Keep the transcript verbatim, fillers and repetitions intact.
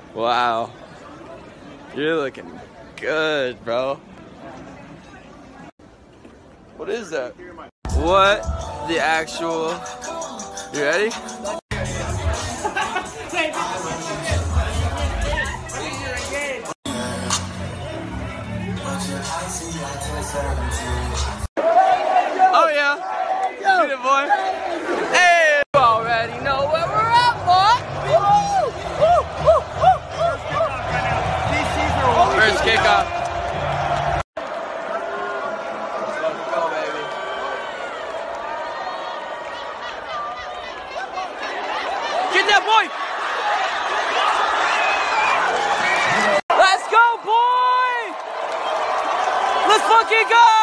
Wow. You're looking good, bro. What is that? What the actual? You ready? Oh yeah. Get it, boy. Hey, you already know where we're at, boy. First kickoff. Let's go, baby. Get that boy. Let's go, boy. Let's fucking go.